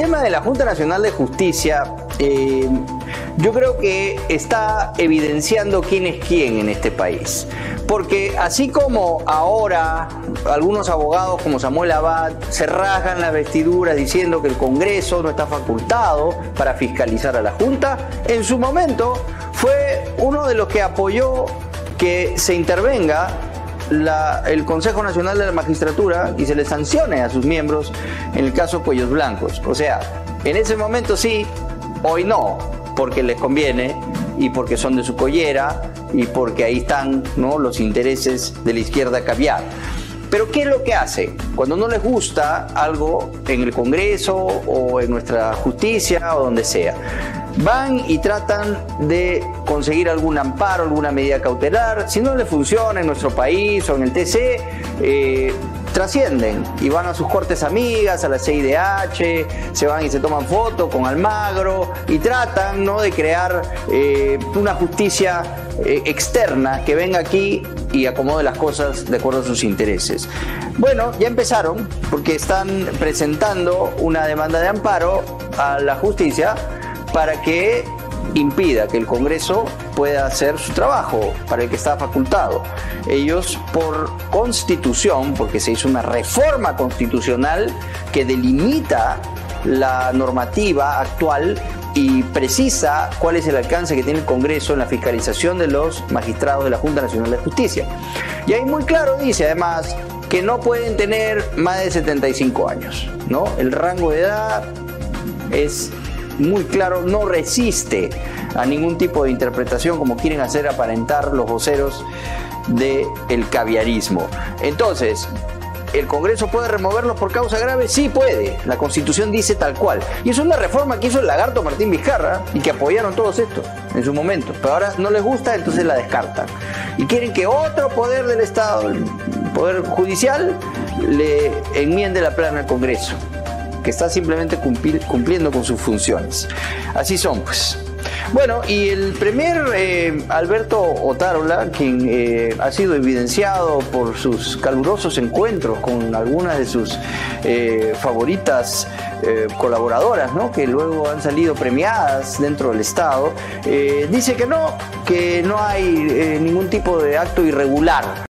tema de la Junta Nacional de Justicia, yo creo que está evidenciando quién es quién en este país. Porque así como ahora algunos abogados como Samuel Abad se rasgan las vestiduras diciendo que el Congreso no está facultado para fiscalizar a la Junta, en su momento fue uno de los que apoyó que se intervenga el Consejo Nacional de la Magistratura y se le sancione a sus miembros en el caso Cuellos Blancos. O sea, en ese momento sí, hoy no, porque les conviene y porque son de su collera y porque ahí están, ¿no?, los intereses de la izquierda caviar. Pero ¿qué es lo que hace? Cuando no les gusta algo en el Congreso o en nuestra justicia o donde sea, van y tratan de conseguir algún amparo, alguna medida cautelar. Si no les funciona en nuestro país o en el TC, trascienden y van a sus cortes amigas, a la CIDH, se van y se toman fotos con Almagro y tratan, ¿no?, de crear una justicia externa que venga aquí y acomode las cosas de acuerdo a sus intereses. Bueno, ya empezaron porque están presentando una demanda de amparo a la justicia para que impida que el Congreso pueda hacer su trabajo para el que está facultado. Ellos, por constitución, porque se hizo una reforma constitucional que delimita la normativa actual y precisa cuál es el alcance que tiene el Congreso en la fiscalización de los magistrados de la Junta Nacional de Justicia. Y ahí muy claro dice, además, que no pueden tener más de 75 años, ¿no? El rango de edad es muy claro, no resiste a ningún tipo de interpretación como quieren hacer aparentar los voceros del caviarismo. Entonces, ¿el Congreso puede removerlos por causa grave? Sí puede, la Constitución dice tal cual. Y eso es una reforma que hizo el lagarto Martín Vizcarra y que apoyaron todos estos en su momento. Pero ahora no les gusta, entonces la descartan. Y quieren que otro poder del Estado, el Poder Judicial, le enmiende la plana al Congreso, que está simplemente cumpliendo con sus funciones. Así son, pues. Bueno, y el premier Alberto Otárola, quien ha sido evidenciado por sus calurosos encuentros con algunas de sus favoritas colaboradoras, ¿no?, que luego han salido premiadas dentro del Estado, dice que no hay ningún tipo de acto irregular